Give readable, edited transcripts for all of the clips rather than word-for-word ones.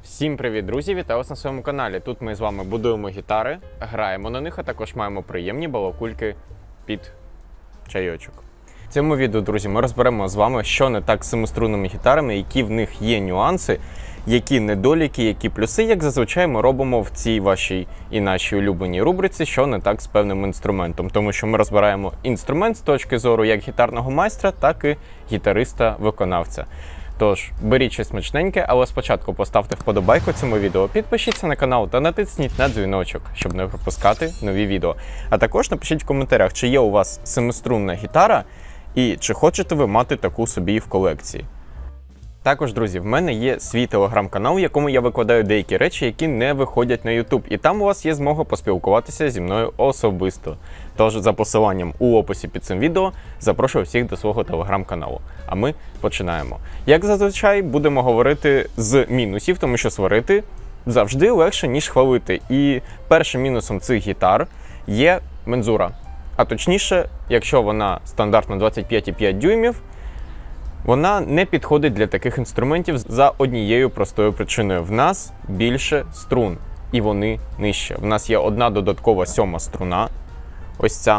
Всім привіт, друзі! Вітаю вас на своєму каналі. Тут ми з вами будуємо гітари, граємо на них, а також маємо приємні балакульки під чайочок. В цьому відео, друзі, ми розберемо з вами, що не так з семиструнними гітарами, які в них є нюанси, які недоліки, які плюси, як зазвичай ми робимо в цій вашій і нашій улюбленій рубриці, що не так з певним інструментом. Тому що ми розбираємо інструмент з точки зору як гітарного майстра, так і гітариста-виконавця. Тож, беріть щось смачненьке, але спочатку поставте вподобайку цьому відео, підпишіться на канал та натисніть на дзвіночок, щоб не пропускати нові відео. А також напишіть в коментарях, чи є у вас семиструнна гітара і чи хочете ви мати таку собі в колекції. Також, друзі, в мене є свій телеграм-канал, в якому я викладаю деякі речі, які не виходять на YouTube. І там у вас є змога поспілкуватися зі мною особисто. Тож, за посиланням у описі під цим відео, запрошую всіх до свого телеграм-каналу. А ми починаємо. Як зазвичай, будемо говорити з мінусів, тому що сварити завжди легше, ніж хвалити. І першим мінусом цих гітар є мензура. А точніше, якщо вона стандартно 25,5 дюймів, вона не підходить для таких інструментів за однією простою причиною. В нас більше струн, і вони нижче. В нас є одна додаткова 7-ма струна, ось ця.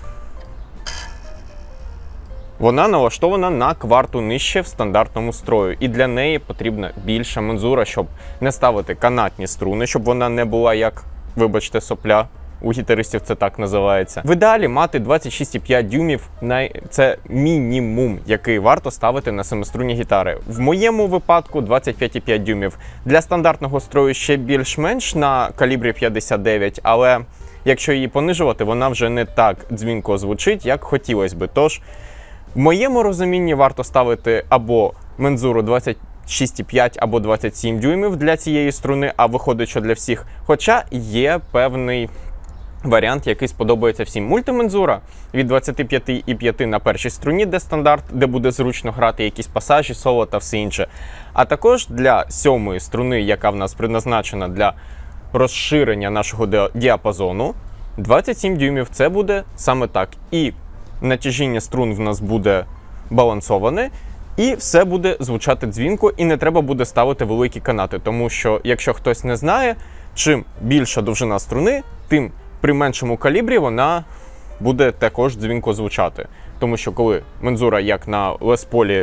Вона налаштована на кварту нижче в стандартному строю, і для неї потрібна більша мензура, щоб не ставити канатні струни, щоб вона не була як, вибачте, сопля. У гітаристів це так називається. В ідеалі мати 26,5 дюймів – це мінімум, який варто ставити на семиструнні гітари. В моєму випадку 25,5 дюймів. Для стандартного строю ще більш-менш на калібрі 59, але якщо її понижувати, вона вже не так дзвінко звучить, як хотілося би. Тож, в моєму розумінні варто ставити або мензуру 26,5 або 27 дюймів для цієї струни, а виходить, що для всіх. Хоча є певний варіант, який сподобається всім. Мультимензура від 25,5 на першій струні, де стандарт, де буде зручно грати якісь пасажі, соло та все інше. А також для 7-ї струни, яка в нас предназначена для розширення нашого діапазону, 27 дюймів це буде саме так. І натяжіння струн в нас буде балансоване, і все буде звучати дзвінко, і не треба буде ставити великі канати. Тому що, якщо хтось не знає, чим більша довжина струни, тим при меншому калібрі вона буде також дзвінко звучати. Тому що коли мензура, як на Les Paul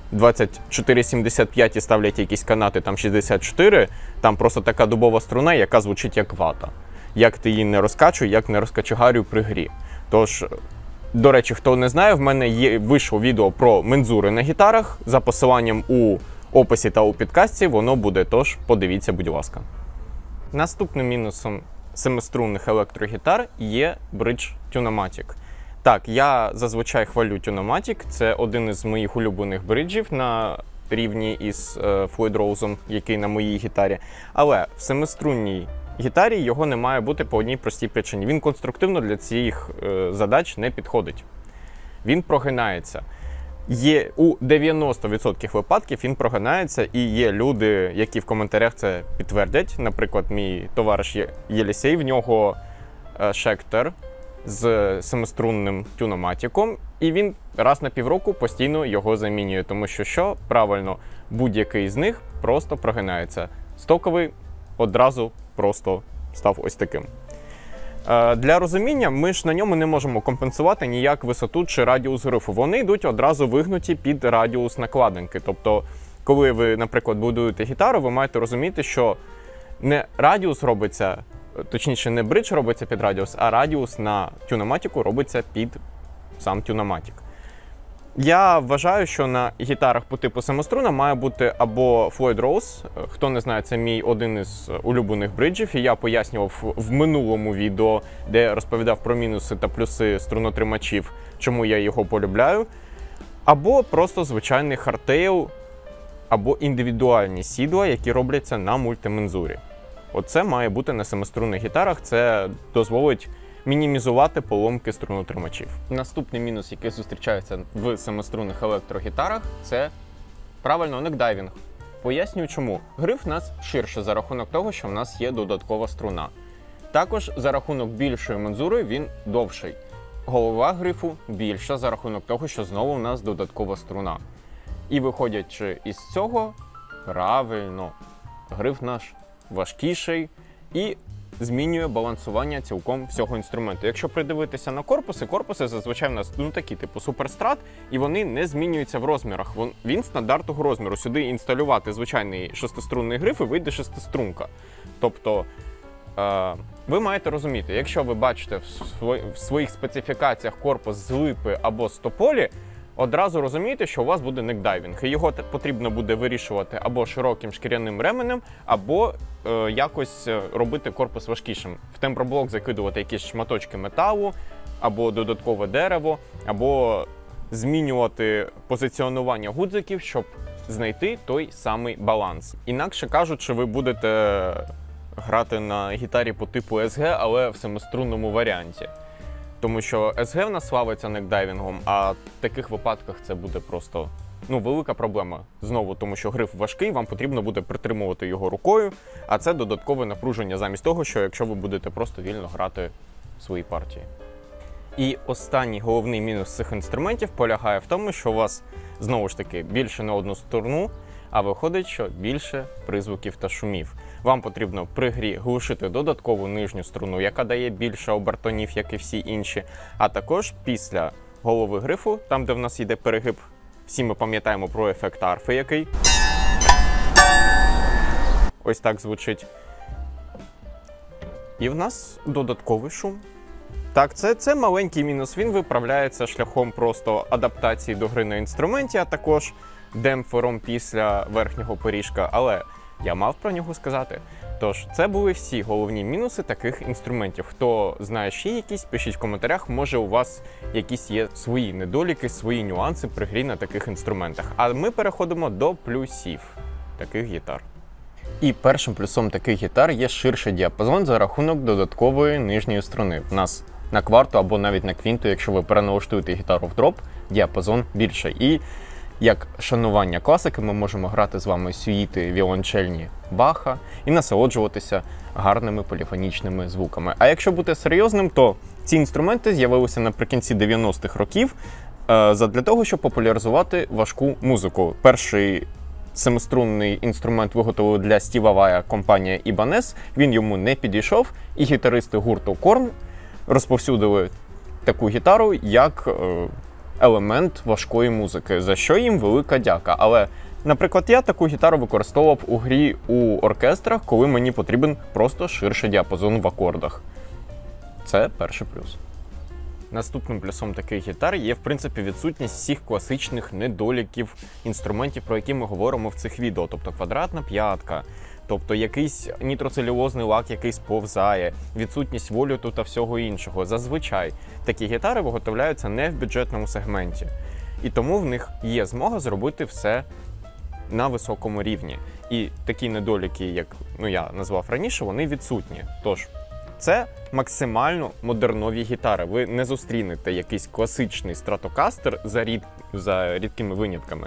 24,75 і ставлять якісь канати, там 64, там просто така дубова струна, яка звучить як вата. Як ти її не розкачуй, як не розкачугарю при грі. Тож, до речі, хто не знає, в мене вийшло відео про мензури на гітарах. За посиланням у описі та у підкасті воно буде, тож подивіться, будь ласка. Наступним мінусом семиструнних електрогітар є бридж Tune-o-matic. Так, я зазвичай хвалю Tune-o-matic, це один із моїх улюблених бриджів на рівні із Floyd Rose, який на моїй гітарі. Але в семиструнній гітарі його не має бути по одній простій причині. Він конструктивно для цих задач не підходить. Він прогинається. У 90% випадків він прогинається, і є люди, які в коментарях це підтвердять. Наприклад, мій товариш Єлісей, в нього Schecter з семиструнним Tune-o-matic, і він раз на півроку постійно його замінює, тому що, правильно, будь-який з них просто прогинається. Стоковий одразу просто став ось таким. Для розуміння, ми ж на ньому не можемо компенсувати ніяк висоту чи радіус грифу. Вони йдуть одразу вигнуті під радіус накладинки. Тобто, коли ви, наприклад, будуєте гітару, ви маєте розуміти, що не радіус робиться, точніше, не бридж робиться під радіус, а радіус на Tune-o-matic робиться під сам Tune-o-matic. Я вважаю, що на гітарах по типу семиструна має бути або Floyd Rose. Хто не знає, це мій один із улюблених бриджів, і я пояснював в минулому відео, де розповідав про мінуси та плюси струнотримачів, чому я його полюбляю. Або просто звичайний хардтейл, або індивідуальні сідла, які робляться на мультимензурі. Оце має бути на семиструнних гітарах, це дозволить мінімізувати поломки струнотримачів. Наступний мінус, який зустрічається в семиструнних електрогітарах, це, правильно, некдайвінг. Пояснюю чому. Гриф в нас ширше за рахунок того, що в нас є додаткова струна. Також за рахунок більшої мензури він довший. Голова грифу більша за рахунок того, що знову в нас додаткова струна. І виходячи із цього, правильно, гриф наш важкіший і змінює балансування цілком всього інструменту. Якщо придивитися на корпуси зазвичай в нас такі, типу суперстрат, і вони не змінюються в розмірах. Він стандартного розміру. Сюди інсталювати звичайний шестиструнний гриф і вийде шестиструнка. Тобто, ви маєте розуміти, якщо ви бачите в своїх специфікаціях корпус з липи або з тополі, одразу розумієте, що у вас буде некдайвінг. І його потрібно буде вирішувати або широким шкіряним ременем, або якось робити корпус важкішим. В темброблок закидувати якісь шматочки металу, або додаткове дерево, або змінювати позиціонування гудзиків, щоб знайти той самий баланс. Інакше кажучи, ви будете грати на гітарі по типу SG, але в семиструнному варіанті. Тому що SG в нас славиться некдайвінгом, а в таких випадках це буде просто велика проблема. Знову, тому що гриф важкий, вам потрібно буде притримувати його рукою, а це додаткове напруження замість того, що якщо ви будете просто вільно грати свої партії. І останній головний мінус цих інструментів полягає в тому, що у вас, знову ж таки, більше на одну струну, а виходить, що більше призвуків та шумів. Вам потрібно при грі глушити додаткову нижню струну, яка дає більше обертонів, як і всі інші, а також після голови грифу, там де в нас йде перегиб, всі ми пам'ятаємо про ефект арфи, який ось так звучить. І в нас додатковий шум. Так, це маленький мінус, він виправляється шляхом просто адаптації до гри на інструменті, а також демпфером після верхнього пиріжка, але я мав про нього сказати. Тож, це були всі головні мінуси таких інструментів. Хто знає ще якісь, пишіть в коментарях, може у вас якісь є свої недоліки, свої нюанси при грі на таких інструментах. А ми переходимо до плюсів таких гітар. І першим плюсом таких гітар є ширший діапазон за рахунок додаткової нижньої струни. В нас на кварту або навіть на квінту, якщо ви переналаштуєте гітару в дроп, діапазон більший. І як шанування класики, ми можемо грати з вами сюїти віолончельні Баха і насолоджуватися гарними поліфонічними звуками. А якщо бути серйозним, то ці інструменти з'явилися наприкінці 90-х років задля того, щоб популяризувати важку музику. Перший семиструнний інструмент виготовили для Стіва Вая компанія Ibanez, він йому не підійшов, і гітаристи гурту Korn розповсюдили таку гітару як елемент важкої музики, за що їм велика дяка. Але, наприклад, я таку гітару використовував у грі у оркестрах, коли мені потрібен просто ширший діапазон в акордах. Це перший плюс. Наступним плюсом таких гітар є, в принципі, відсутність всіх класичних недоліків інструментів, про які ми говоримо в цих відео. Тобто квадратна п'ятка, тобто якийсь нітроцелюлозний лак, який сповзає, відсутність вольюту та всього іншого. Зазвичай такі гітари виготовляються не в бюджетному сегменті. І тому в них є змога зробити все на високому рівні. І такі недоліки, як я назвав раніше, вони відсутні. Тож, це максимально модернові гітари. Ви не зустрінете якийсь класичний стратокастер за рідкими винятками.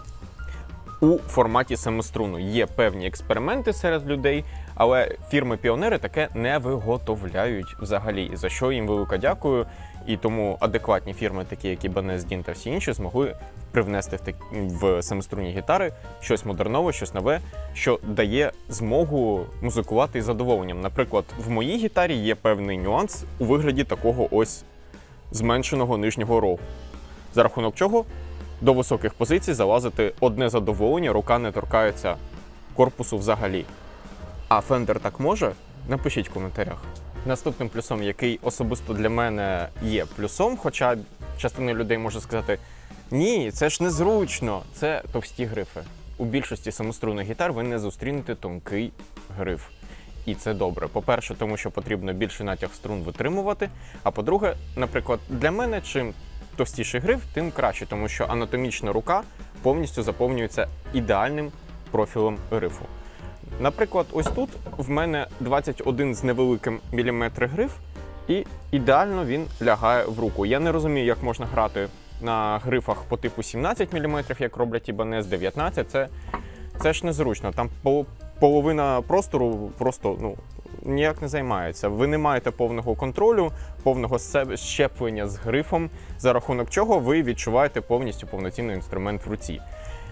У форматі семиструнну є певні експерименти серед людей, але фірми-піонери таке не виготовляють взагалі, і за що їм велика дякую. І тому адекватні фірми, такі як Ibanez, DIN та всі інші, змогли привнести в семиструнні гітари щось модернове, щось нове, що дає змогу музикувати із задоволенням. Наприклад, в моїй гітарі є певний нюанс у вигляді такого ось зменшеного нижнього рогу, за рахунок чого до високих позицій залазити одне задоволення, рука не торкається корпусу взагалі. А Fender так може? Напишіть в коментарях. Наступним плюсом, який особисто для мене є плюсом, хоча частина людей може сказати, ні, це ж незручно, це товсті грифи. У більшості самострунних гітар ви не зустрінете тонкий гриф. І це добре. По-перше, тому що потрібно більше натяг струн витримувати, а по-друге, наприклад, для мене чим товстіший гриф, тим краще, тому що анатомічна рука повністю заповнюється ідеальним профілем грифу. Наприклад, ось тут в мене 21 з невеликим міліметри гриф, і ідеально він лягає в руку. Я не розумію, як можна грати на грифах по типу 17 мм, як роблять Ibanez, 19, це ж незручно. Там половина простору просто ніяк не займається. Ви не маєте повного контролю, повного щеплення з грифом, за рахунок чого ви відчуваєте повністю повноцінний інструмент в руці.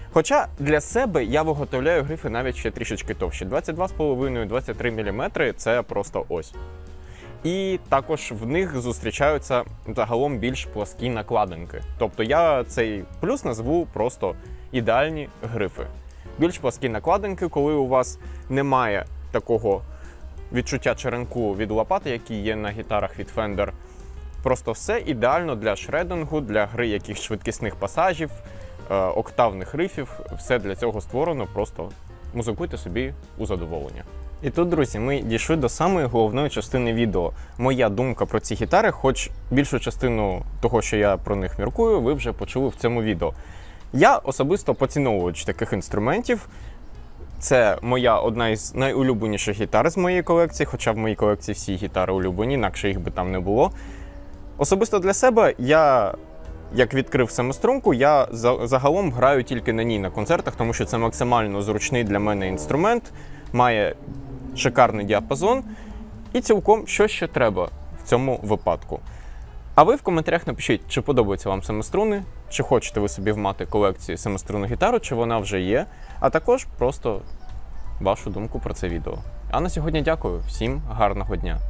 Хоча для себе я виготовляю грифи навіть ще трішечки товщі. 22,5-23 мм – це просто ось. І також в них зустрічаються загалом більш пласкі накладинки. Тобто я цей плюс назву просто ідеальні грифи. Більш пласкі накладинки, коли у вас немає такого відчуття черенку від лопати, який є на гітарах від Fender. Просто все ідеально для шредингу, для гри якихось швидкісних пасажів, октавних рифів. Все для цього створено, просто музикуйте собі у задоволення. І тут, друзі, ми дійшли до самої головної частини відео. Моя думка про ці гітари, хоч більшу частину того, що я про них міркую, ви вже почули в цьому відео. Я особисто поціновувач таких інструментів. Це моя одна із найулюбленіших гітар з моєї колекції, хоча в моїй колекції всі гітари улюблені, інакше їх би там не було. Особисто для себе я, як відкрив семиструнку, я загалом граю тільки на ній на концертах, тому що це максимально зручний для мене інструмент, має шикарний діапазон і цілком що ще треба в цьому випадку. А ви в коментарях напишіть, чи подобаються вам семиструни, чи хочете ви собі мати колекцію семиструнну гітару, чи вона вже є, а також просто вашу думку про це відео. А на сьогодні дякую, всім гарного дня!